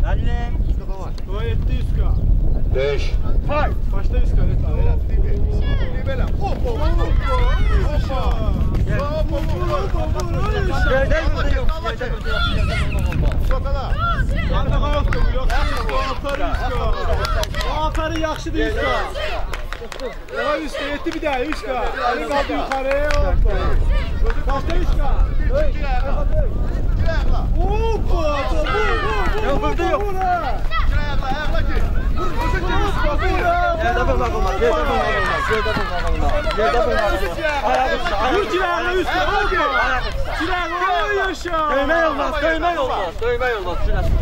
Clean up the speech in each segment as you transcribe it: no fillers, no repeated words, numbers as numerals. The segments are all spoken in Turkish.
50. O 700k. 5. Hay. Başda 100k. Belə. Hoppa. Yerdə yox. Sokala. Arada yoxdur. Aferin yaxşı değil 100k. Daha 100k yetti bir daha 100k. Elin kaldı yukarıya. Başda 100k. Hoppa. Burada yok. Yerdə bulmaq olmaz. Döymək olmaz.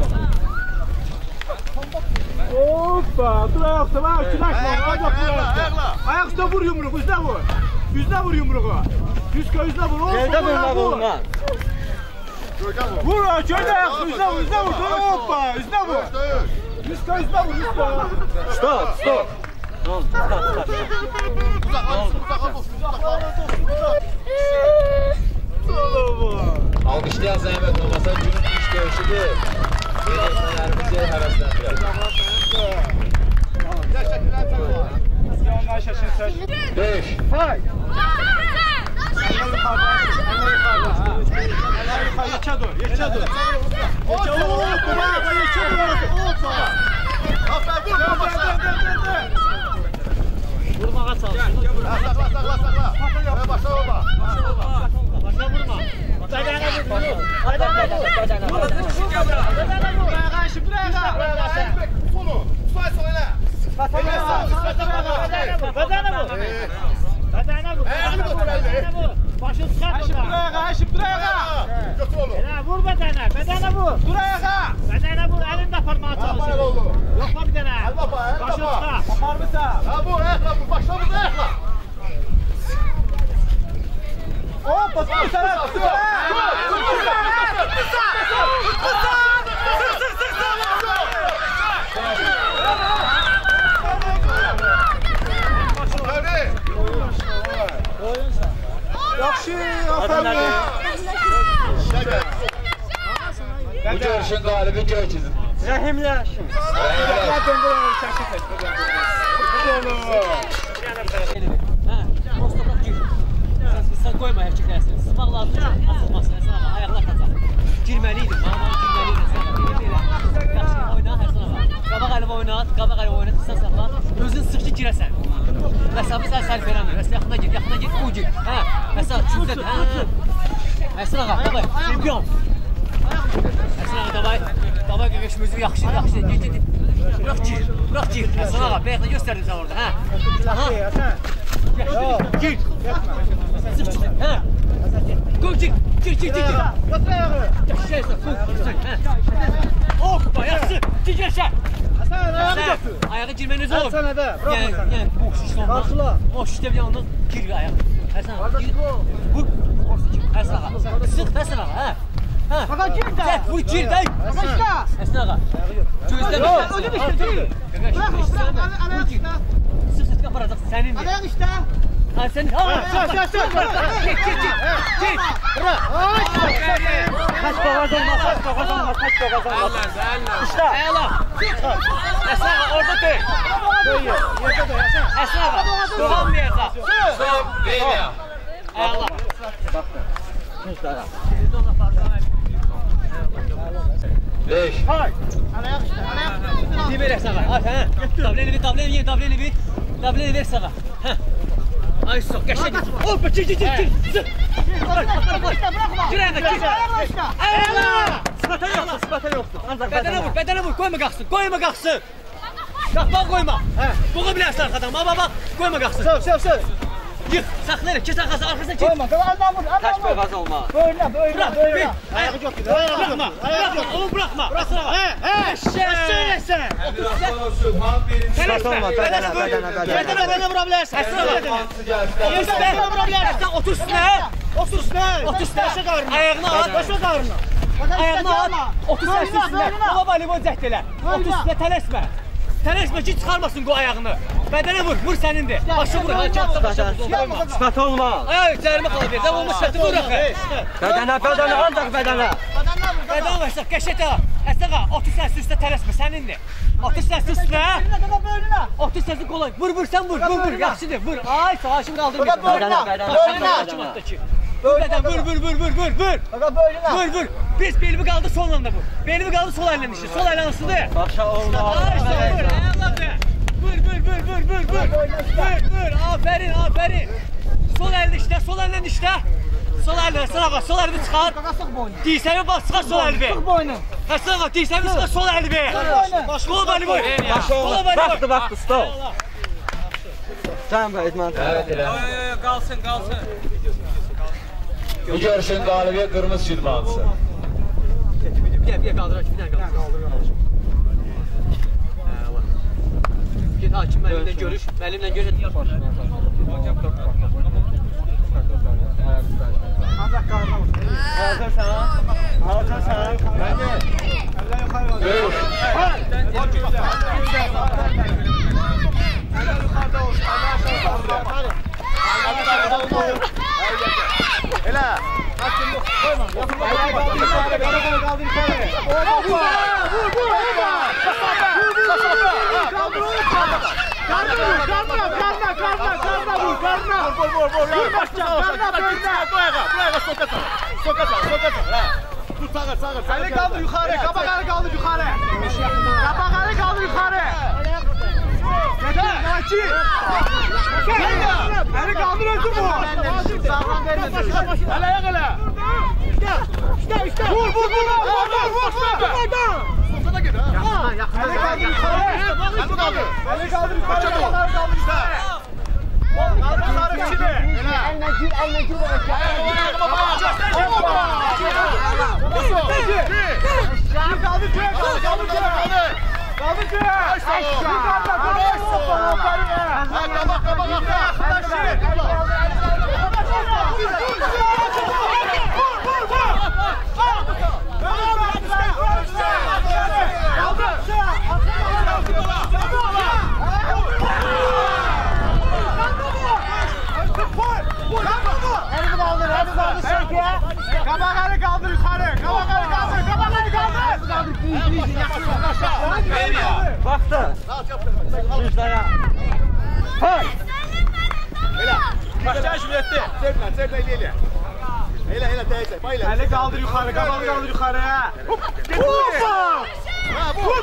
Hoppa, dur ayakta, ayakta vur yumruğu, yüzüne vur yumruğu. Yüzüne vur, Yerdə bulmaq olmaz. Vur, köyde ayakta, yüzüne vur, hoppa, yüzüne vur. Yüzüne vur. Stop. Ne oldu? Alqışlayan zəhmət olmasa günün iş görüşüdür. Seyircilərimizi həvəsləndirək. 5. Hay. Yekə dur. Vurmağa çalış. Saxla. Başa olma. Başa vurma. Bədənə vur. Bədənə vur. Başını çıxart. Götür oğlum. Vur bədənə vur. Dur ayağa. Bədənə vur, əlini aparmağa çalışır. Yoxla bir dənə. Başını çıxart. Apar mısın? Ha bu, ayaqla bu. Başla bu, ayaqla. Hoppa, bir taraf. Yaxşı, aferin. Bu görüşün qalibi Göyçizdir. Rəhimləşin. Postopaq gir. Sən qoyma erkəklərsin. Sızmaq lazımdır. Asılmasın. Ayaqlar atacaq. Girməliydin. Yaxşı oyna, Həsən ağa. Qabaq əli oyna. Sən saxla. Özün sıx ki, girəsən. Məsafə sən sərf eləmir. Məsələn, yaxına gir, bu gir. Məsələn, üçüncüdür. Həsən ağa, davay. Çempion. Həsən ağa, davay. Davay qaqaşımızı yaxşı. Gir. Bırak gir. Həsən ağa, bəyəklə göstərdim sən orada. Gir. Sıx çıx. Qoy, gir. Götür ayağı. Hoppa, yaxşı. Gir gəşər. Ayağı girmeniz olur. Həsən də, yəni boş işlə olmaz. Qarşıla. Boş işlə bir yalnız gir ayağı. Həsən ağa, gir. Vur. Həsən ağa. Sıx, Həsən ağa, Fakat gir də. Vur, gir də. Həsən ağa. Gözləmə. Ölüm işte değil. Bırak. Sıx, aparacaq sənindir. Ayağı işte. Ha sen. Gir. Bırak. Kaç boğaz olmaz. İşte. Eyvallah. Həsən ağa, orada değil. Həsən ağa, doğanmayacaq. Stop, Leyla. Eyvallah. Beş. Hay. Bir ver sağa. Ha. Tableni ver sağa. Ha. Ay sok geçe git. Hoppa gir. Gir ayağına. Ayağına. Sıfata yoktu. Bedene vur. Koyma kalksın. Bak koyma. Boğa bilərsən arxadan. Bak. Koyma kalksın. Sev. Yık. Sakla ver. Kes arkasına git. Koyma. Aldan vur. Kaç boğaz olma. Böyle. Ayağı yok. Bırakma. Bıraksana. Söylesen. Bedene vurabilirsin. Bedene vurabilirsin. Otur üstüne. Ayağını at. Ayağını at. Otur üstüne. Baba limon cəhd elə. Otur üstüne tələsmə. Tələsmə ki çıxarmasın qoy ayağını. Bədənə vur sənindir. Başı vur. Sifət olmaz. Ay, cərimə qala ver. Olmuş sifəti vur axı. Bədənə, ancaq bədənə. Bədənə vursa qəşət ha. Əsəqa, 30 sənsi üstə tələsmə, sənindir. 30 sənsi üstə. Bölünə. 30 sənsi qolay. Vur, sən vur, yaxşıdır, vur. Ay, savaşım qaldırmayın. Bölünə. Vur. Biz belimi qaldı sol əlində vur. Belimi qaldı sol əlində işi. Sol əl hansıdır? Başa olmaz. Ay, vur. Vur. Aferin. Sol əlində işlə. Sol əlində, sırağa, sol əlini çıxar. Dirsəmi bax, çıxar sol əlini. Hə, sırağa, dirsəmi çıxar sol əlini. Qol bəni vur. Vaxtı, stop. Tamam, idman. Evet elə. Qalsın. Bu görüşün qalibi qırmızı şidmançısı. Bir dənə qaldır. Git hakim mənimlə görüş. Ancaq qarına vur. Hazırsan. Bence. Eller yukarı kaldır. Eller yukarıda olsun. Eller aşağıda olsun. Elə. Koyma. Kaldır yukarı. Eli kaldır yukarı. Kabağını kaldır yukarı. Eli kaldır öldü bu. Hele yak hele. İşte. Vur. Sokada git ha. Eli kaldır yukarı. Eli kaldır yukarı. Kabağını kaldır yukarı. Kaldır içine. Eline gir. Kabağını kaldır yukarı. Vaxtı. Düzlaya. Hay. Elə. Başlayın şimdi etdi. Serplə elə. Elə teyze. Bayla. Eli kaldır yukarı. Kabağı kaldır yukarı. Ufa! Vur!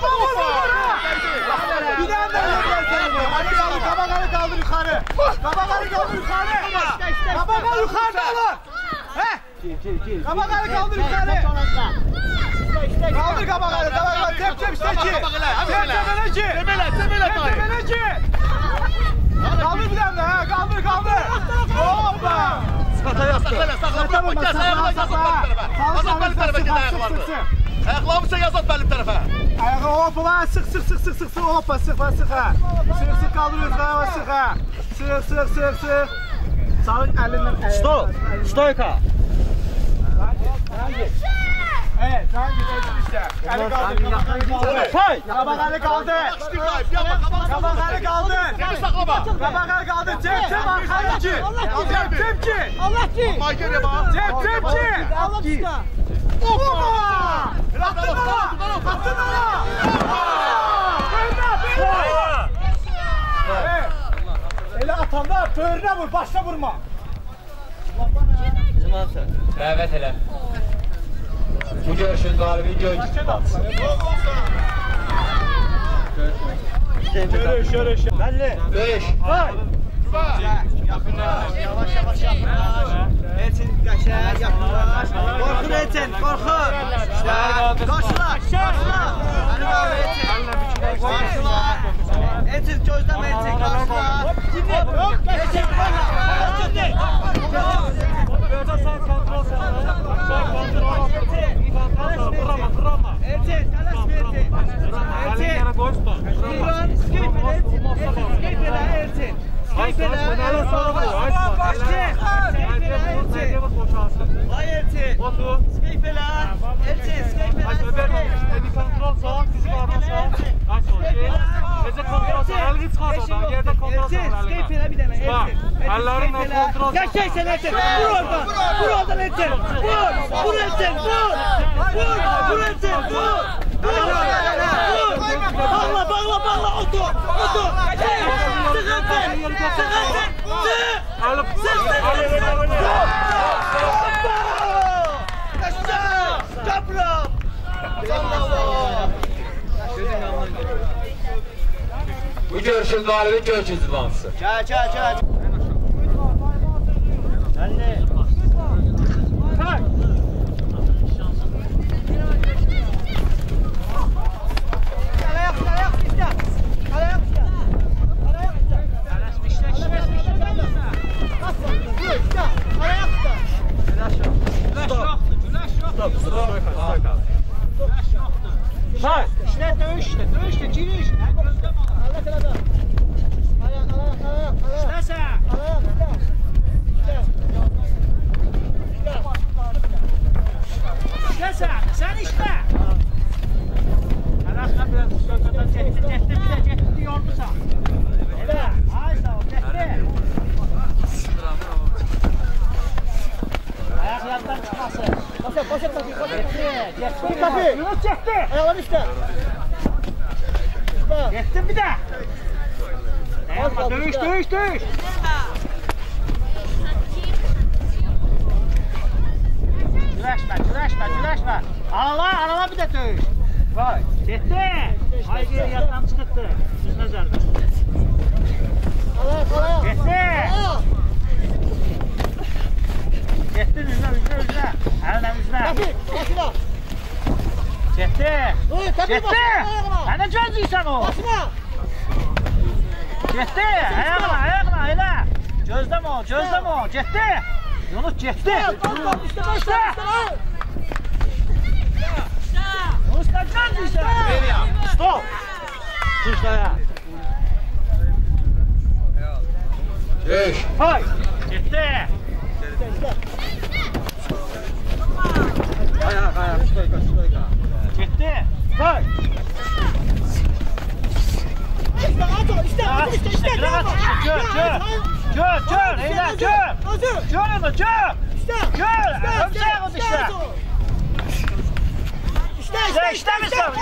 Bir daha kabağını kaldır yukarı. Kabağını yukarıda alın. He? Kabağını kaldır yukarı. Kaldır kabağını. Tep üstteki. Tepeleci. Kaldır bir tane ha. Kaldır. Hoppa. Sıkata yazdı. Ayaqlarımızsa yazat benim tərəfə. Ayağı hoppa. Sık. Hoppa sık ha. Sık kaldırıyoruz. Sık ha. Sık. Sağ elinden. Stop. Stoyka. Evet, sen gidiyorsun işte. Eli kaldır. Hay. Kabağını kaldır. Kabağını kaldır. Kabağını kaldır. Cep arkaya ki. Cepçi. Allah ki. Cepçi. Allah ki. Hoppa. Attın ona. Eli atanda böğrüne vur. Başla vurma. Evet elə. Bu görüşün qalibi Göyçü şidmançısı. Görüş. Belli. Döyüş. Hay. Yavaş yakınlaş. Elçin qəşəng yaxınlaş. Qorxun Elçin, qorxun. Qaşla. Qaşla. Elçin gözləmə Elçin, qaşla. Elçin qoyma. Elçin, tələsmə Elçin. Elçin. Yaşayın Elçin. Vur oradan Elçin. Vur Elçin. Vur Elçin. Vur. Bağla, otur. Bu görüşün galibi Göyçin idmançısı. Gel. Dövüşte, giriş. Sen işte. Arasına biraz sözlerden çekti, yordusan. Evet, ay sağ ol, çekti. Ayaklardan çıkmasın. Koşet. Çekti. Yunus çekti. Ayağlar işte. Çektim bir de. Dövüş. Güleşme. Arala bir de dövüş. Vay. Çekti. Ay geri yattan çıkıttı. Üstüne zərbe. Çekti. Çekti üzüne. Eline üzüne. Çekti. Hani gözlüysen o. Çekti. Ayağına elə. Gözleme o. Çekti. Yunus çekti. İşte. Yunus ne gözlüysen. Stop. Tuşlaya. Dövüş. Hay. Çekti. Ayak. Çekti. Hay. İşte. Kör. Eyler kör. Kör onu kör. Ömseye koy işte. İşte.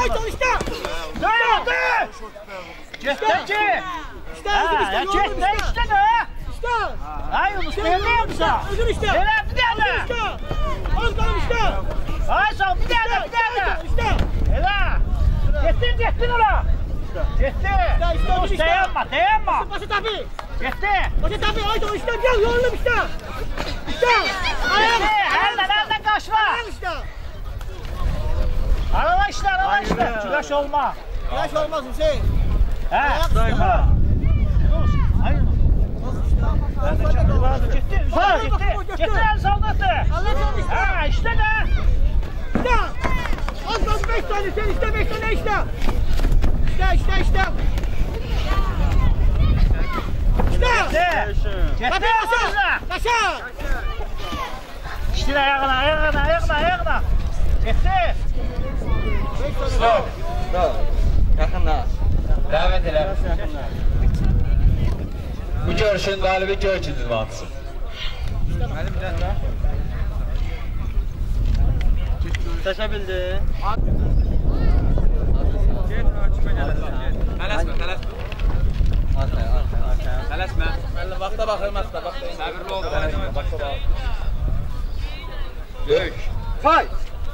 Dur. Çekti ki. Çekti işte ne? Ay Yunus ne yapıyorsun? Özür işte. Helal bir tane. Az kalın işte. Ay sağ bir tane. Helal. Çektin ola. Çekti. Yunus dayanma. Başı tabi. Çekti. Haydi o işte gel yollum işte. Elden kaçma. Arala işte. Güleş olmaz Hüseyin. Yunus. Ay Yunus. Çekti el saldatı. Ha işte de. Az kaldı 5 tane sen işte 5 tane işte. İşte. Çekti ağzına. İşte ayağına. Çekti. Stop. Yakında. Davet elə. Bu görüşün galibi Göyçin idmançısı. Taşa bildi. Tələsmə. Vaxta baxırım, səbirli ol. Dövüş. Fay.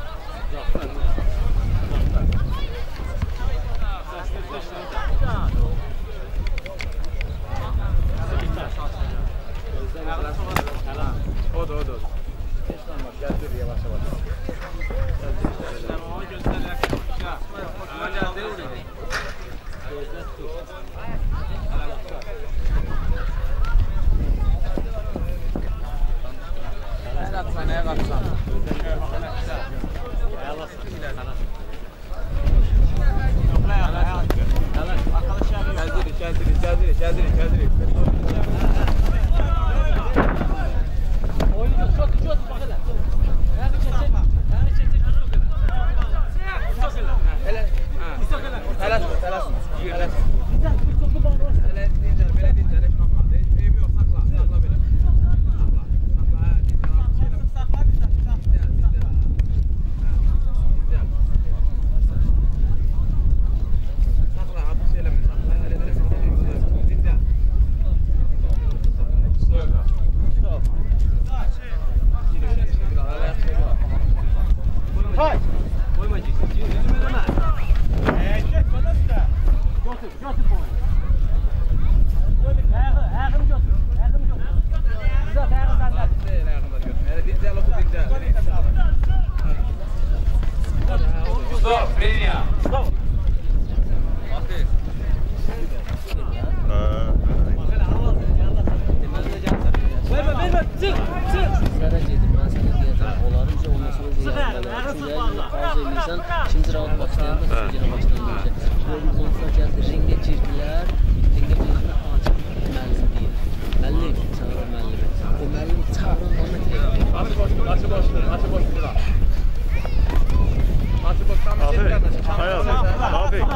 Odur. Gəl dur yavaş. Neye kalksan?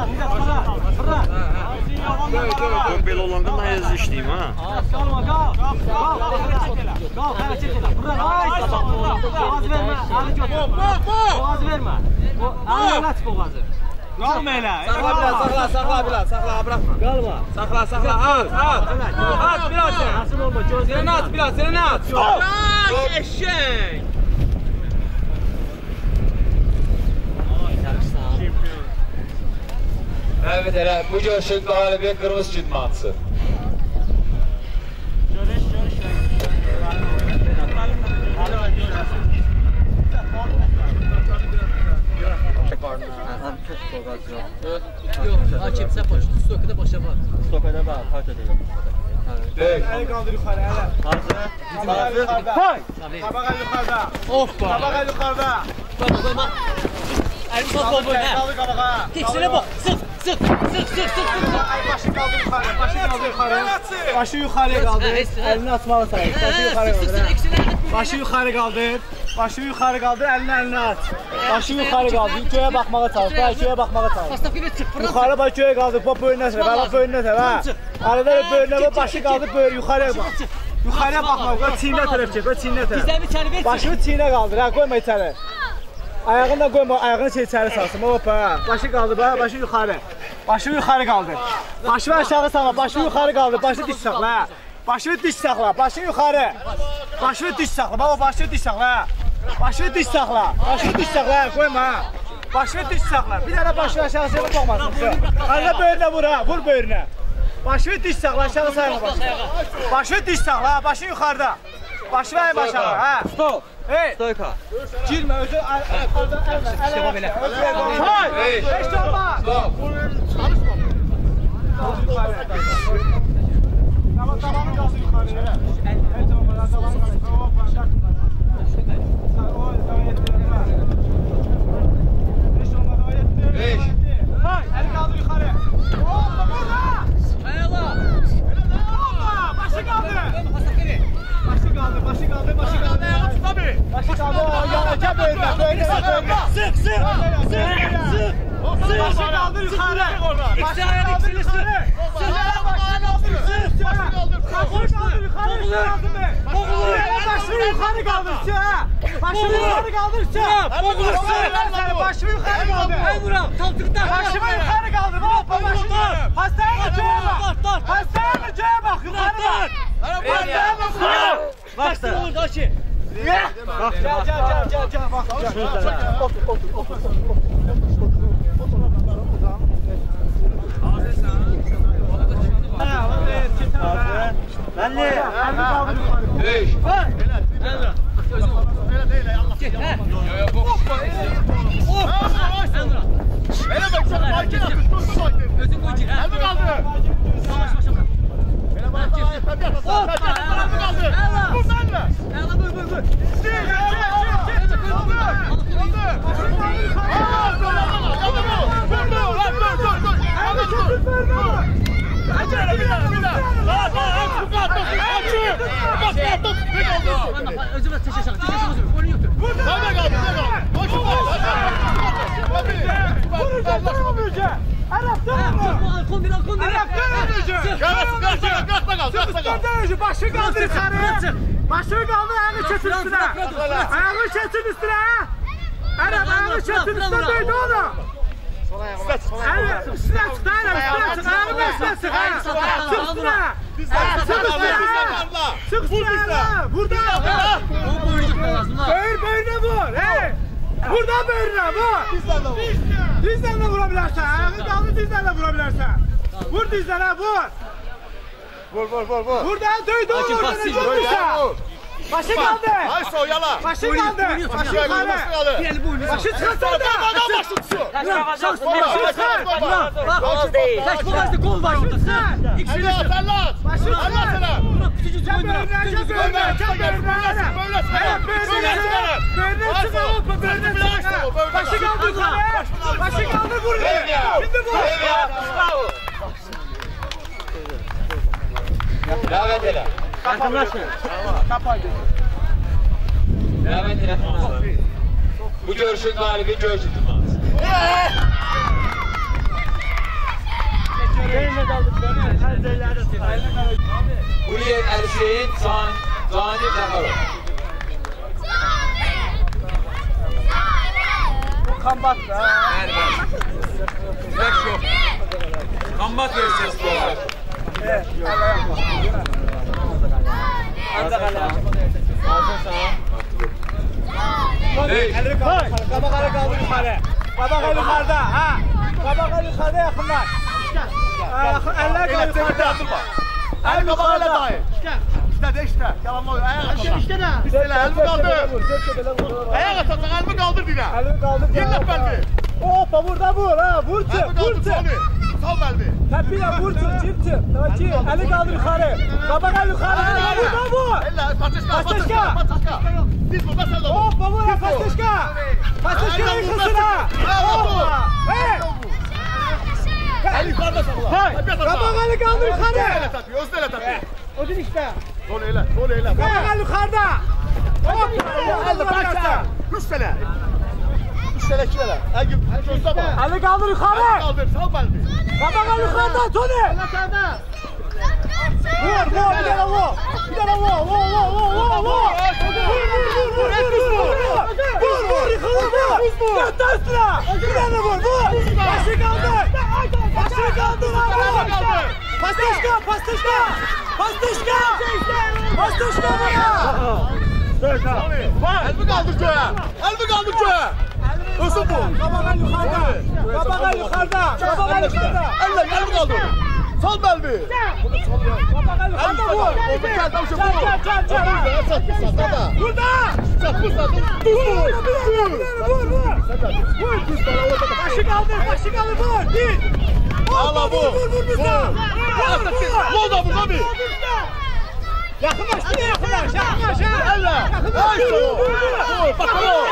Böyle olanda ne yazı işleyeyim ha? Qalma, qal. Qal, hərəkət elə. Bura, boğaz vermə, əli götür. Boğaz vermə. Əli aç boğazı. Qalma elə. Saxla biraz, bırakma. Qalma. Saxla, at biraz. Nasıl olma, göz Seni at biraz, seni at. Eşek. Evet, elə bu görüşün qalibi qırmızı cüdmançısı. Yok, hakim sen baş. Stokada başa var. Stokada var, partiyada yox. Dök. Eli kaldır yukarı, hele. Hazır. Tabak yukarıda. Tabak yukarıda. Hoppa. Tabak yukarıda. Koyma. Elimi sağ kol boyuna. Kaldır kabağa. Teksine bak. Sık. Ay başı kaldır yukarı. Başı yukarıya kaldır. Elini atmalı sayın. Başı yukarı kaldır. Başı yukarı kaldır. Başı yukarı kaldır. Elini at. Başı yukarı kaldır. Göğe bakmağa çalış. Göğe bakmağa çalış. Pastafıyla çık. Yukarı bak göğe kaldır. Bak böyrüne sev. Bak böyrüne sev. Arada böyrüne bak. Başı kaldır. Böyle yukarıya bak. Yukarıya bakma. Bak çiğne taraf çek. Bak çiğne taraf. Bizden bir çare ver. Başını çiğne kaldır. Ha koyma içeri. Ayağını da koyma. Ayağını içeri salsın. Hoppa. Başı kaldır. Başı yukarı. Başı yukarı kaldır. Başını aşağı salma. Başını yukarı kaldır. Başı diş sakla. Başını diş sakla. Başını yukarı. Başını diş sakla. Baba başını diş sakla. Başını diş sakla. Başını diş sakla. Koyma. Başını diş sakla. Bir tane başını aşağı salma bakmasın. Arada böyrüne vur ha. Vur böyrüne. Başını diş sakla. Aşağı sayma başını. Başını diş sakla. Başını yukarıda. Başını ayın aşağı. Ha. Stop. Hey. Stoyka. Girme özü İşte böyle. Hayır. Beş olma. Çalışma. Tamamı kalsın yukarıya. Evet tamam. Tamamı kalsın. Hoppa. Beş olma daha yetti. Beş. Hay. El kaldır yukarı. Hoppa burada. Ayala. Hoppa. Başı kaldır. Başı kaldır. Tabii. Başı kaldır. Gel böyle. Sık. Başı kaldır yukarı. Başı kaldır yukarı. Başını yukarı kaldır. Başını yukarı kaldır. Başını yukarı kaldır. Ay buram. Kaltıktan. Başını yukarı kaldır. Hoppa başını. Hastaya mı köye bak. Hastaya mı köye bak. Yukarı bak. Hastaya mı köye bak. Bak sen orada açı. Gel. Bak. Otur. Benli. Beş. Özün koy gir. Elimi kaldır. Özüme teşeşen. Onu yuttur. Başı kaldır yukarı. Başı kaldır, ayağını çetin üstüne. Ayağını çetin üstüne. Ayağını çetin üstüne böyle onu. Üstüne çık, ayağını üstüne çık. Çık üstüne. Çık üstüne. Burada. Böğrüne vur. Burada böğrüne vur. Dizlerle vurabilirsen. Ayağını kaldır dizlerle vurabilirsen. Vur dizlerle vur. Vur. Buradan döydü. Başı kaldı. Hayır soyala. Başı kaldı. Başı yukarı. Başı çıkarsana. Başı tutuyor. Kaç boğazda kol var orada sen. İkisini Allah Allah. Başı yukarı. küçücük boyunlar. Böğrüne çık. Böğrüne çık. Başı kaldı yukarı. Başı kaldı buraya. Şimdi vur. Davet elə. Davet elə. Bu görüşün qalibi Göyçü cüdmançısı. Quliyev Əlişeyin Cani Cəfərov. Kombat da. Bək yox. Kombat versiyası bu olar. Evet. Ancaq hələ. Qabaqları qaldır yuxarı. Qabaqları yuxarıda, ha? Qabaqları yuxarıda yaxınlar. Əllər qaldır yuxarıda. Əl yuxarıda dayı. İşte. Yalan oluyor. Ayağa kaldır. İşte ne? Elimi kaldır. Ayağa kaldır. Elimi kaldır dile. Elimi kaldır. Yerlet belbi. Hoppa burada vur ha. Vur çık. Vur çık. Sal belbi. Tepiyle vur çık. Çık. Taki. Eli kaldır yukarı. Kabağa yukarı. Burada vur. Elle. Pasteşka. Biz burada salla. Hoppa vur ha. Pasteşka. Pasteşka'nın kısına. Hoppa. Hey. El yukarıda salla. Kabağa eli kaldır yukarı. Özdeyle tapıyor. O değil işte. Sol eyle. Kabağa yukarıda. Hoppa. Elle bıraksa. 3 sene. 3 sene 2 sene. Gözde bak. Eli kaldır yukarı. Eli kaldır. Sal belbi. Kabağa yukarıda. Tony. Allah sağda. Vur. Bir tane vur. Vur. Vur. Götten üstüne. Bir tane vur. Başı kaldır. Pasteşka. bana. Elmi kaldır köye. Özür bu. Kabağa yukarıda. Elle elmi kaldır. Sal belbi. Kabağa yukarıda vur. Burada. Vur. Başı kaldır vur. Git. Allah vur. Vur da vur abi. Yakınlaş. Elle. Vur bakalım.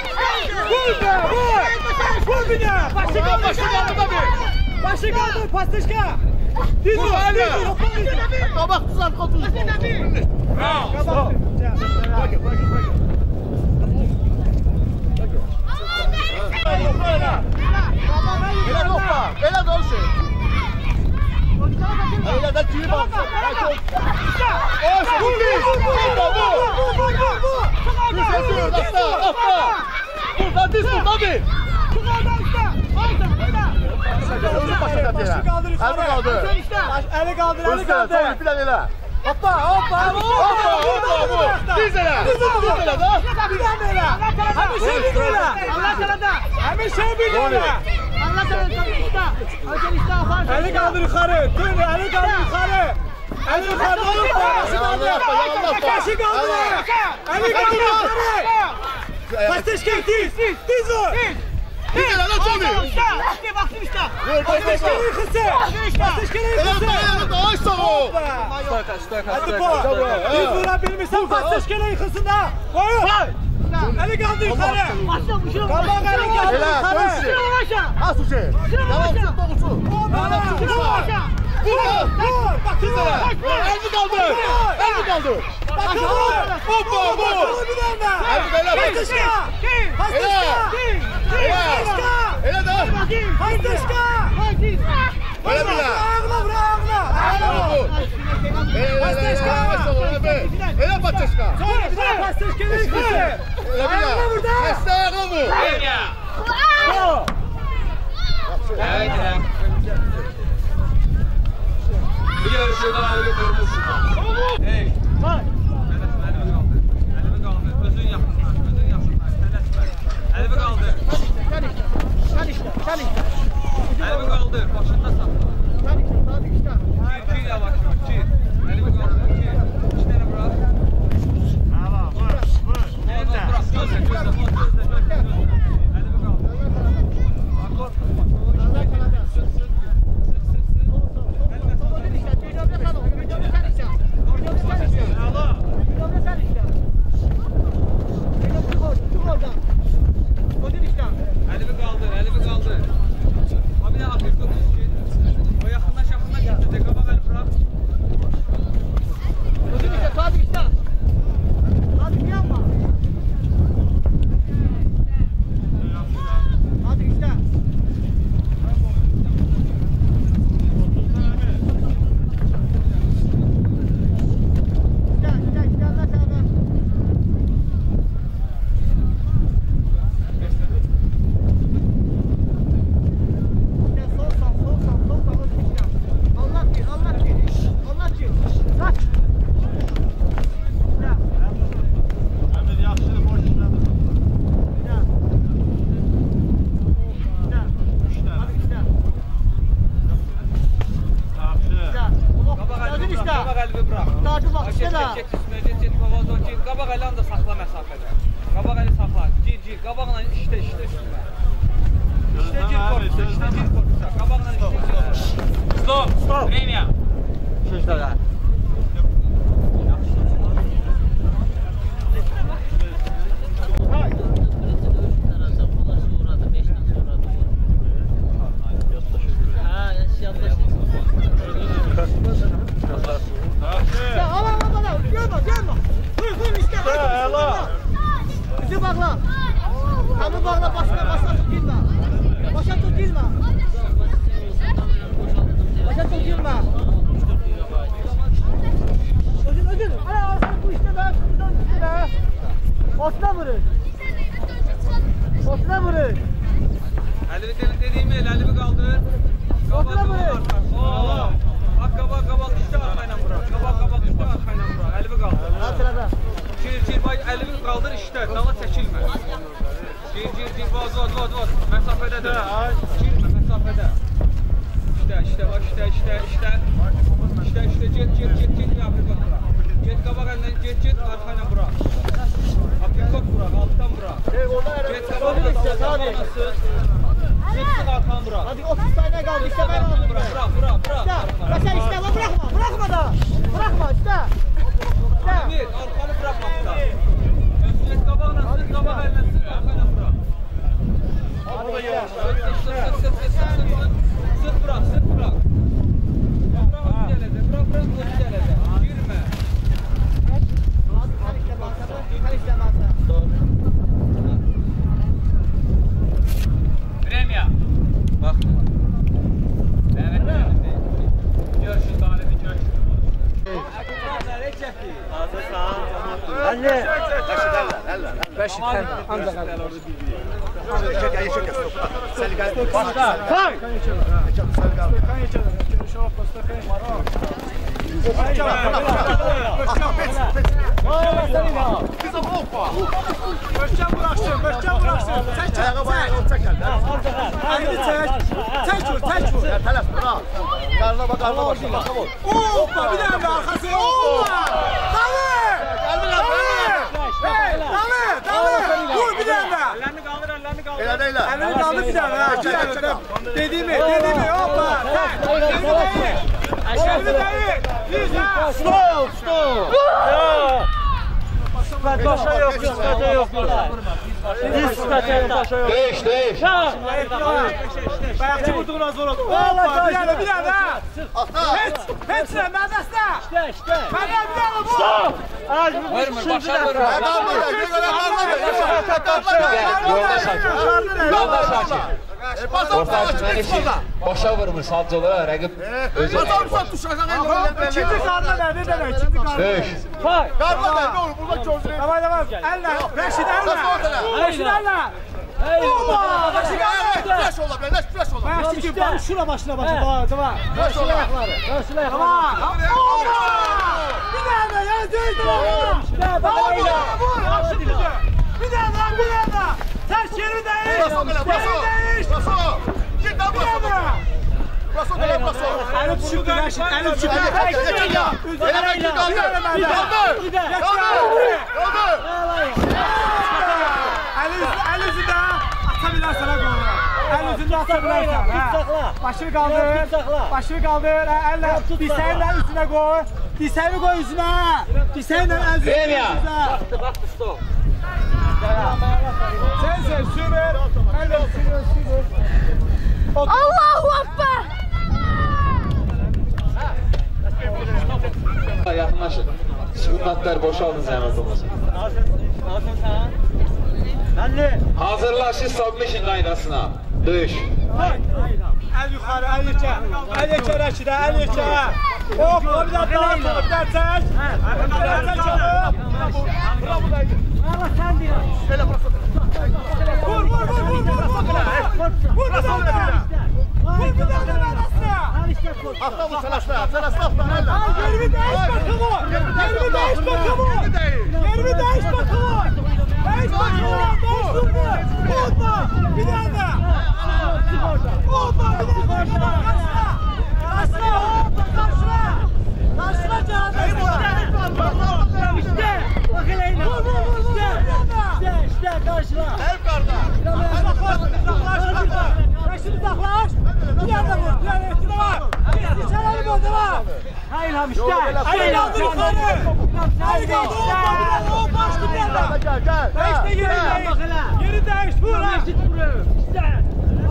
Vur bir de. Başı kaldır abi. Başı kaldır pasteşka. Diz vur. Kabak tuzar kotur. Bravo. Ele de olsun. Ele de tüyü bak. Vur. Buradan diz vur abi. Başı kaldır yukarı. Eli kaldır. Bir tane ele. Hoppa. Diz ele. Bir tane ele. Hemen şey bir ele. Eli kaldır yukarı. Eli kaldır yukarı. Başı kaldır. Eli kaldır yukarı. Pasteşka diz vur. Bir tane lan Johnny. Baktım işte. Pasteşka'nın yıkısı. Ay sağ ol. Hadi bu. Diz vurabilmişsen pasteşka'nın yıkısında. Koyun. Eli kaldır yukarı. Kabağa eli kaldır yukarı. Az bir şey. Devam et doğrusu. Vur. Elini kaldır. Hoppa vur. Pasteşka. Ele de. Pasteşka. Böyle bir daha. Ayağına vur. Pasteşka. Ele pasteşka. Sonra bir daha pasteşka'nın yıkısı. Ayağına vur da. Mesle ayağına vur. Bir yarışıyordan ayrı durmuş. Hey. Elimi kaldır. Özün yapsınlar. Elimi kaldır. Gel işte. Elimi kaldır. Başında sal. Gir yavaş. Elimi kaldır. İki tane bırak. Bravo. Vur. Gözle. Elimi kaldır. əlbi bırak. Takip bak işte de. Get üstüne get babazor gir. Qabaq əli anda saxla məsafədə. Qabaq əli saxla. Gir. Qabaqla işlə üstünə. İşlə gir korpusa. Qabaqla işlə gir. Stop. Время. Şişdələr. Bizi bağla. Hamı bağla başına çok girme. Başa çok girme. Başa çok girme. Ödün. Hala arasını bu işte be. Buradan gitti be. Osuna vurur. Osuna vurur. Əlbi dediğim el, əlbi qaldır. Osuna vurur. Bak qabaq üstə arxayla bırak. Qabaq üstə arxayla bırak. Əlbi qaldır. Ha sırada. Gir, bay əlbi qaldır işdə. Dala çəkilmə. Gir, vaz. Məsafədə də. Girmə, məsafədə. İşdə, get, aprikot bırak. Get, qabaq əllə, get, arxayla bırak. Aprikot bırak, altdan bırak. Get, qabaq əllə, sabahına sıx. Sıx, arxan bırak. Hadi 30 saniye kaldı. İşte ben aldım. Bırak. Başa işte bırakma da. Bırakma işte. Emir, arkanı bırakma. Get, qabaqla sıx, qabaq əllə sıx, arxayla bırak. Sıx bırak. Bırak o gələcək. Girmə. Время. Bak. Evet. Görüşün talebi görüşün. Hazır sağ. Anne. Beşik. Ancaq. Başla. Kay. Möhkəm bıraksın. Çək vur. Tələf, bırak. Qarına bax. Hoppa, bir dənə də arxası. Hoppa! Dalı! Vur bir dənə də. Əllərini qaldır. Əlini qaldır bir dənə. Dediyimi, hoppa. Əlini deyil. Stop. Başa yok. Değiş. Bayaqçı vurduğuna zor oldu. Hoppa, bir dənə. Heç nə, məndəsdə. İşte. Məndən bir dənə vur. Stop. Vermir, başa vurur. Yolda sakin. Başa vurmuş savcılığa, rəqib özü İkinci qarına nədir demək? İkinci qarına. Döyüş. Qarına nə olur? Burada gözləyir. Tamam. Əllə. Rəşid əllə. Hoppa! Rəşid əllə. Flash ola. Bayaqçı ki, şura başına. Tamam. Flash ola. Tamam. Hoppa! Bir dənə, yəni döydür. Vur. Bir dənə. Ters yeri değiş. Braso. Git lan Braso. Əli düşürdü Rəşid. Əli düşürdü. Əli üzündə ata bilərsən qoyma. Əli üzündə ata bilərsən. Başını qaldır. Əllə dirsəyinlə üzünə qoy. Dirsəyini qoy üzünə. Dirsəyinlə üzünə. Baxdı, stop. Sen süper. Allahu Akbar. Yaxınlaşın. Sübutlar boşaldın zəhmət olmasın. Hazırlaşın submission qaydasına. Döyüş. El yukarı, el yekə. El yekə Rəşidə, el yekə. Hoppa, bir daha daha sonra, bir daha çək. Allah sen diyor. Vur. Vur bir daha Atla bu telaşla. Atla. Yerimi değiş bakalım. Yerimi değiş bakalım. Hoppa, bir daha. Hoppa, bir daha. Karşıla. Karşıla. Hayır İlham işte. Hayır İlham yukarı. Hayır o başlı bir adam. Gel. Değişte yeri değiş. Vur ha. İşte.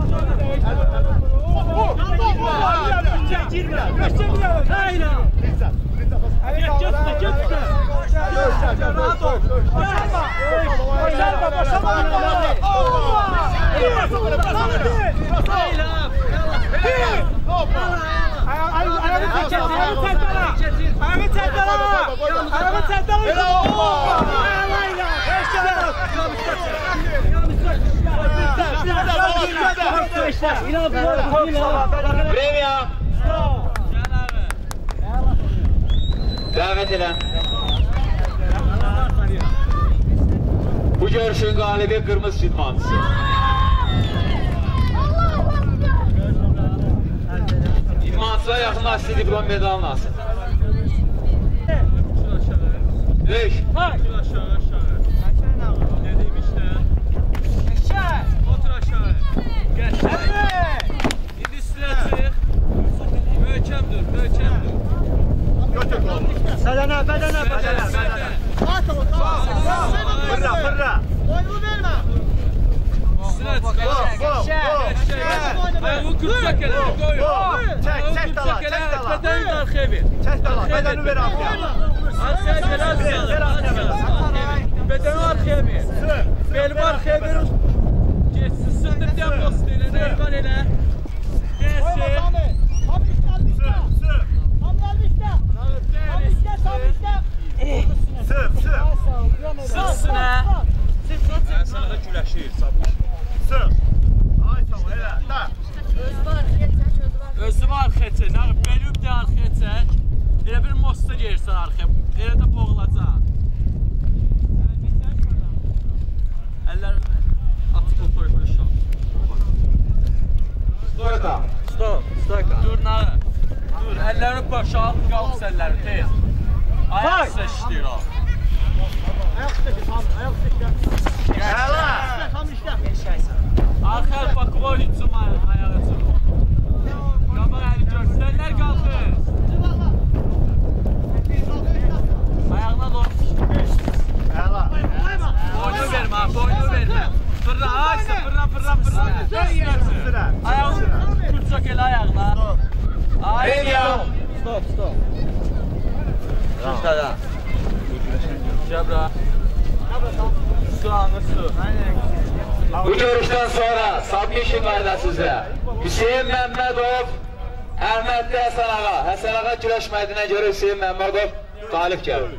Premia. Davet edən. Bu görüşün qalibi Qırmızı Şidmançısı. İdmançılar yaxınlaşdı, diplom medalını alsın. 5. Otur aşağı. Gəl. İndi silə çıx. Möhkəmdir. Sədənə. Fırra. Oyunu vermə. Silə çıx. Ayağı qırçaq elə. Çək dala. Bədəni arxaya ver. Çək dala. Bədəni ver arxaya. Arxaya ver, bədəni arxaya ver. Belimi arxaya ver. Geçsin, sındır temposu ilə, neyvan elə. Gəlsin. Sırsınə. Mən sana da güləşir, sabır. Sır. Ay tamam elə. Da. Özü var arxaya çək, belim də arxaya çək. Elə bir mosta gelirsən arxaya, elə də boğulacaq. Əllər atıb o toyuq aşağı. Stoyka. Stoyka. Dur, nağı. Dur, əllərini başa al, qalx əlləri, tez. Ayaq üstə işləyir o. Arxaya bakıva hüccum ayağı üçün. Qabaq əli görsənlər qalxır. Ayağına doğru. Boynu vermə. Fırla, aysa, fırla. Ayağını kurçak elə ayağına. Premia. Stop. Şuştada. Cəbra. Su. Bu görüşdən sonra submission qaydası üzrə Hüseyin Məmmədov, Əhmədli Həsən Ağa. Həsən Ağa güləşmədiyinə görə Hüseyin Məmmədov qalib gəlir.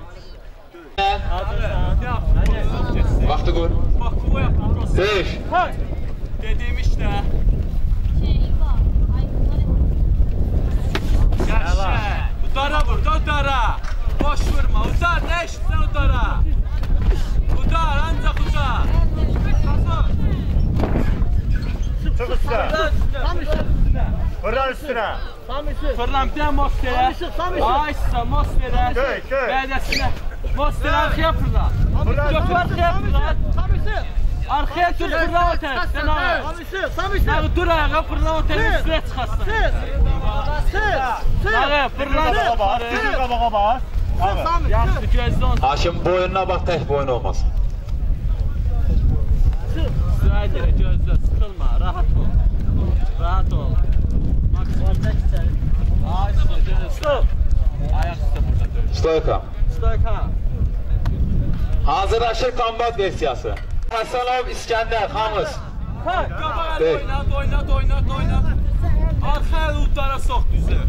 Vaxtı qur. 5. Dediyim işdə. Gəşək. Udara vur, udara. Boş vurma, udar. Nə işdirsən udara? Udar, ancaq udar. Çıx üstə. Fırlan üstünə. Fırlan bir dənə most verə. Aysa, most verə. Bədəsinə. Most verə, arxaya fırlan. Yox, arxaya fırlan. Arkaya dur, fırlan o tərəf. Sən ağa. Nağı dur ayağa, fırlan o tərəf, üstüyə çıxasın. Nağı, fırlan. Qabağa bas. Yaxşı, gözlə onu. Haşim boyununa bax, tək boyun olmasın. Süra gələ, gözlə, sıxılma, rahat ol. Rahat ol. Aysa, stop. Ayaq üstə burada döyür. Stoyka. Stoyka. Hazırlaşır kombat versiyası. Həsənov, İskəndər, Xamız. Oynat. Arxaya udara sox düzür.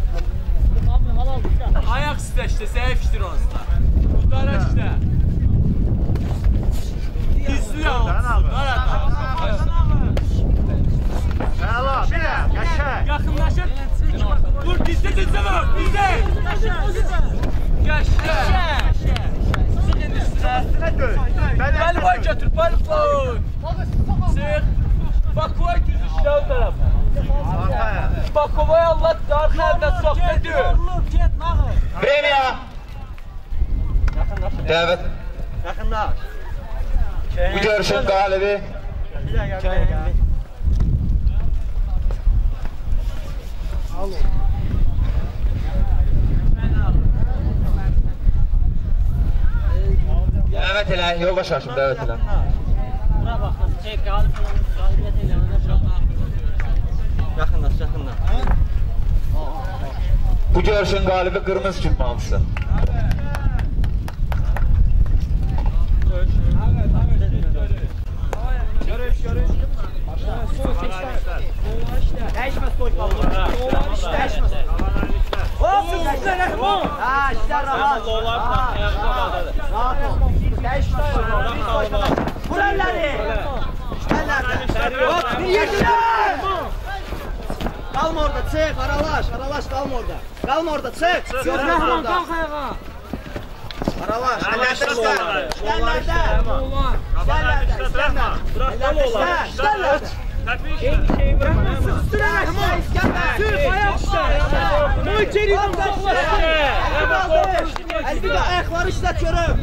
Ayaq üstə işlə, zəif işdir onsda. Udara işlə. Düzlü udara da. Əla, qəşək. Yaxınlaşır. Dur, dizdə vur, dizdə. Qəşək. Sıx indi üstünə. Bəli boy götür, bəli boy. Sıx. Bakoy düz işlə o tərəfə. Bakoy Allah da arxaya soxda düz. Premia. Dəvət. Yaxınlaş. Bu görüşün qalibi Dəvət elə, yoldaş Haşim, dəvət elə. Bura baxın, qalibiyyət eləyəndə bura baxın. Yaxınlaş. Bu görüşün qalibi qırmızı cümbamsı. Görüş. Değişmez koy kaldı. Değişmez. Olsun sizler Rəhman. Ha, işler rahat. Rahat ol. Değişmez. Vur elleri. İşler nerede? Bak, bir yeşil. Kalma orada, çık, aralaş, kalma orada. Kalma orada, çık. Yok Rəhman, kalk ayağa. Aralaş, ellerde işler. İşlerlerde. İşlerlerde. Şey bırakma. Üstüne Rəhman. Sür, ayak işler. Muhçeri uzaklaştı. Elbide ayakları işlet görüm.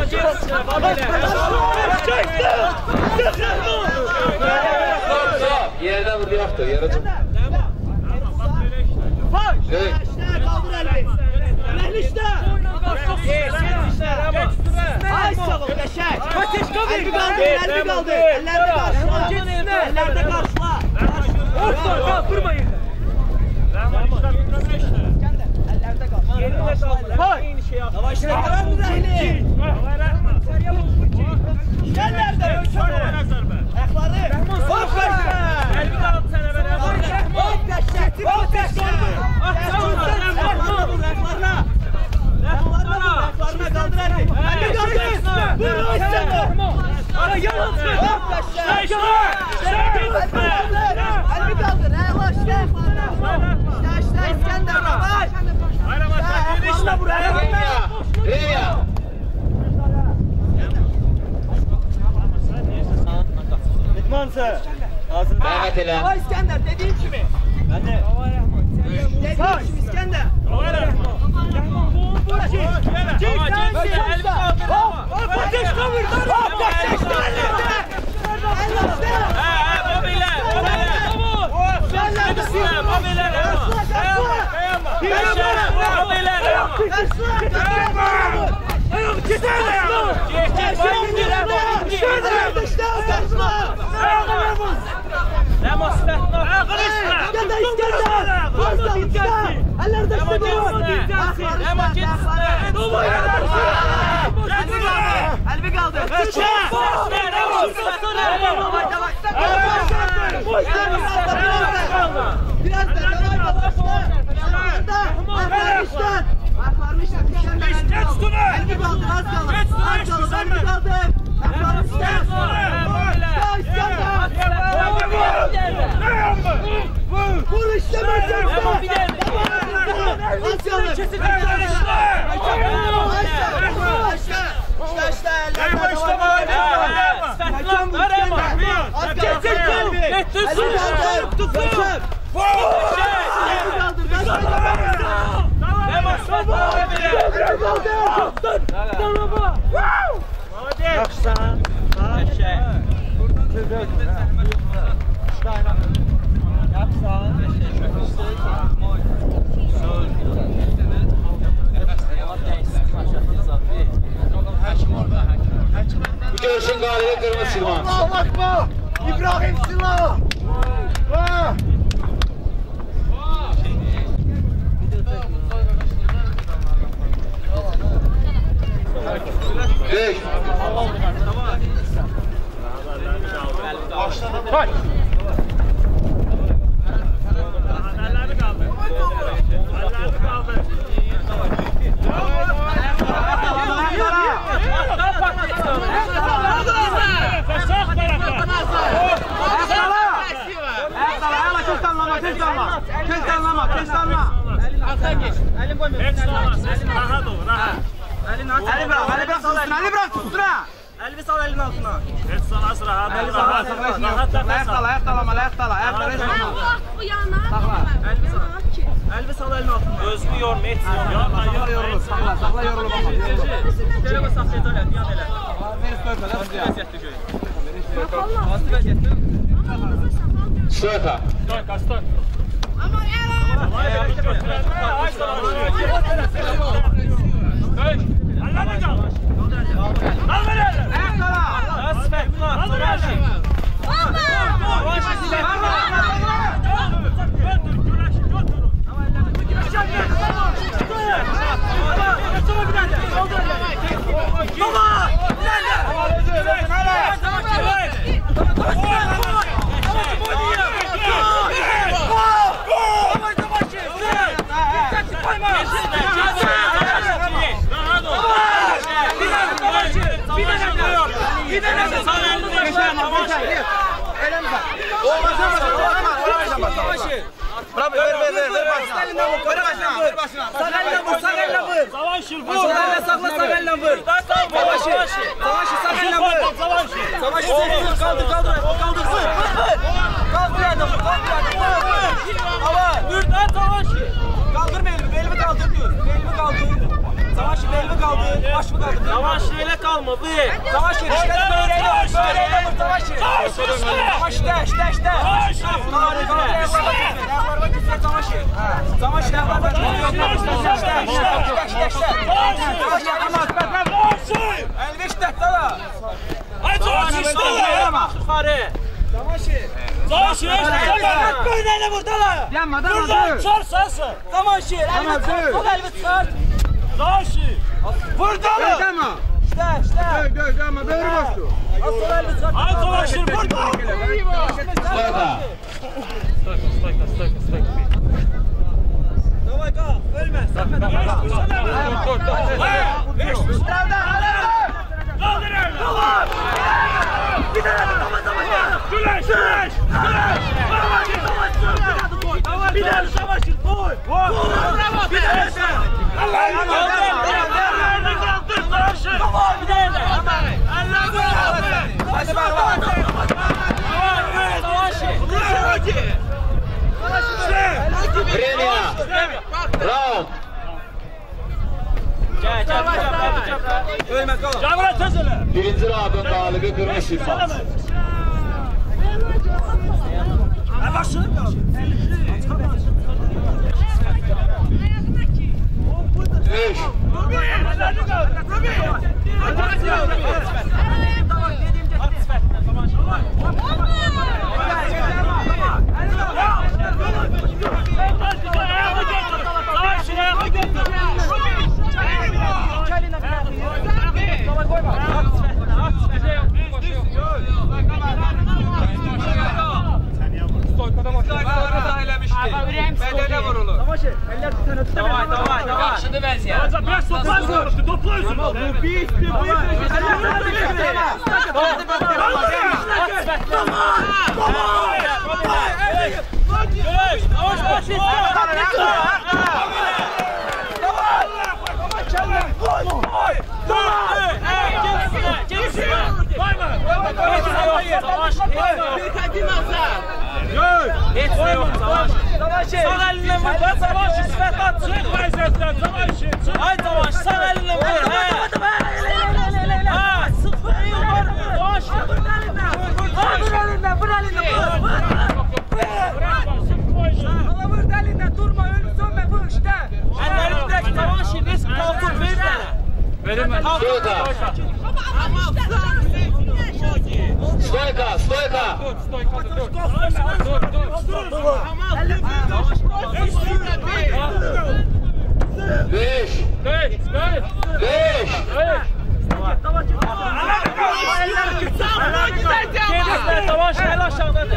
Yerden vurdu yoxdur, yerəcəm. Kaldır elbi. Rəhlişdə. Ay sağ ol, qəşək. Elbi qaldır. Əllərdə qarşıla. Əllərdə qarşıla. Orta, vurma yerdə. Əllərdə qarşıla. Eyni şey yap. Yavaş yavaş. Rəhli. Əllərdə ölçəm. Ayaqları. Hop qəşək. Elbi qaldı sənə bərabər. Hop qəşək. Hop qəşək. Ayaklarına kaldır elbi. Elbi kaldır. Vur uçsana. Ara yalansın. Hop aşağı. Elbi kaldır. Ayaklar işte ayaklarına. İşte İskender. Yavaş. Ayaklarına vur. Ayaklarına. İdmansı. Dəvət elə. Hava İskender dediğim gibi. Ben de. Dediğim gibi İskender. Elbi kaldı. Biraz da elbi kaldı. Az kaldı. Elbi kaldı. Vur işte merkezde. Bu görüşün qalibi qırmızı silvan. Allah akbar. İbrahim Silah. Dök. Koy. Əlləri qaldı. Elbi sal elin altına. Heç salas rahat. Elbi sal. Ayak dala. Elbi sal elin altına. Özünü yorma, heç yorma. Yorulur. Sakla yorulur. Şöyle bir saxlayacaq, niyə belə? Vəziyyətli göy. Aslı vəziyyətli. Stoyka. Stoyka. Ama Bravo, ver başına. Sağ vur. Savaşır, vur. Sakla sağ elle vur. Savaşı sağ elle vur. Savaşı kaldır. Kaldırsın. Kaldır adamı. Vur da savaşı. Kaldırma elimi kaldır. Elimi kaldır. Savaşı belimi kaldır. Başımı kaldır. Savaşı öyle kalma. Savaşı işte böyleyle vur. Savaşı. İşte. Savaşı Давай, ölme. Round. Birinci roundun galibi Kırmızı Şifat. Üç. Yaxşıdır vəziyyət. Biraz toplayın. Sağ elinden vur, savaşı, sifat, çık vəziyyətdən, savaşı, çık. Ay savaş, sağ elinden vur, sık fırıyı var, savaşı. Vur elinden. Ama vur elinden, durma, ölürsün ve vur işte. Ellerindeki savaşı, risk kalsın, ver de. Verin ben. Stoyka. Beş. Savaş el aşağıdadır.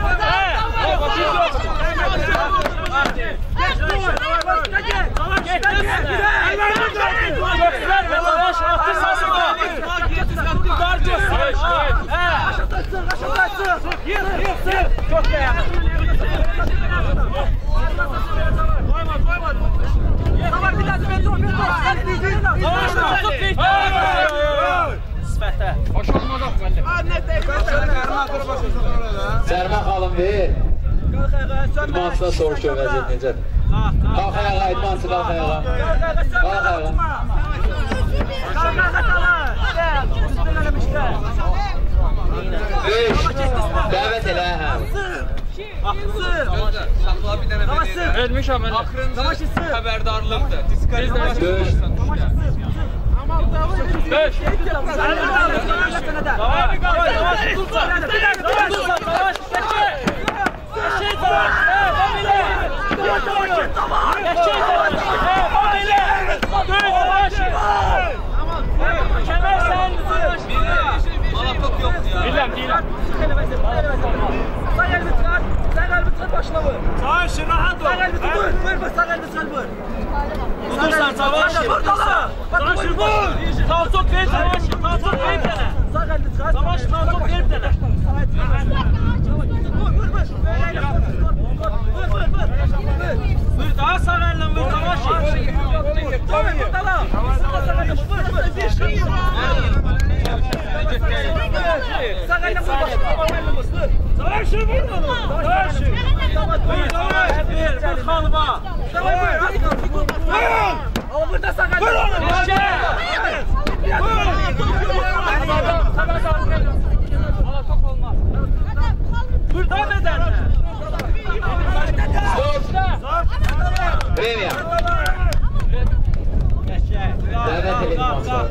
Çok beğendim. Sərmə xalım ver. İdmansıda soruşuyor vəziyyət necədir? Qalx ayağa, idmansız qalx ayağa. Qalx ayağa. Dəvət elə həm. Saxla bir dənə beni. Ölmüşəm mən. Axırıncı xəbərdarlıqdır. Döş. 5. Savaş rahat ol. Sağ elini çıkar vur. Vurursan savaş. Savaş vur. Sağ sok ver savaş. Sağ sok ver bir tane. Sağ elini çıkar. Savaş sağ sok ver bir tane. Vur daha sağ elinle vur savaş. Vur daha. Sağ elinle vur. Sağ elinle vur. Savaş vur onu. Savaş. Vur kalıba. Ama burada sakın. Vur onu. Burada neden? Premium. Davet edelim maçları.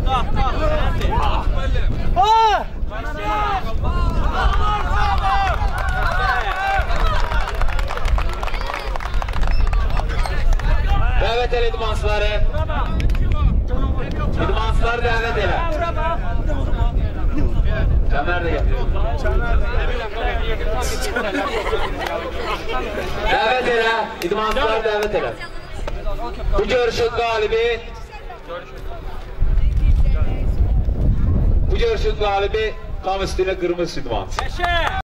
Davet el idmansları. İdmansları davet ele. Kemer de yapıyor. Davet ele. İdmansları davet ele. Bu görüşün galibi tam üstüne kırmızı idmans.